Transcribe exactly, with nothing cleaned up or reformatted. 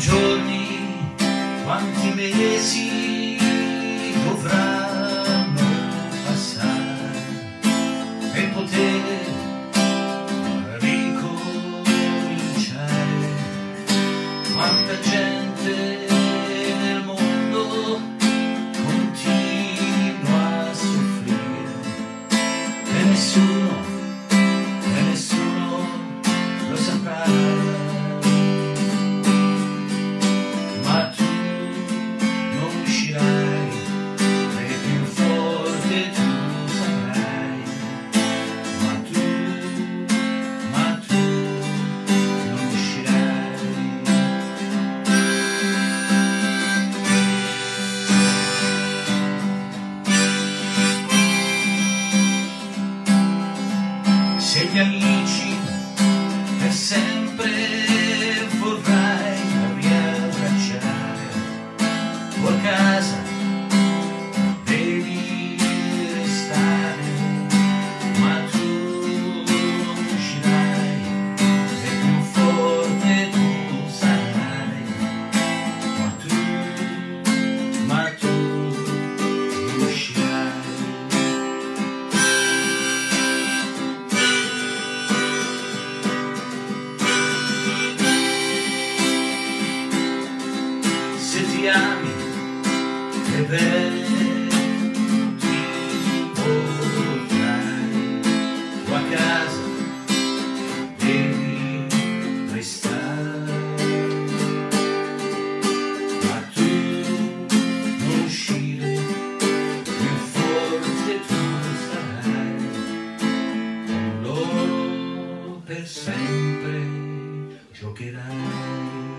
giorni, quanti mesi dovranno passare per poter ricominciare? Quanta gente nel mondo continua a soffrire e nessuno, e nessuno lo saprà. Se gli amici per sempre vorrai riabbracciare, o a casa devi restare, ma tu non uscirai e più forte tu sarai, ma tu, ma tu non uscirai. Se ti ami è bene, ti potrai, o a casa devi restare, ma tu non uscire, più forte tu sarai, con loro per sempre giocherai.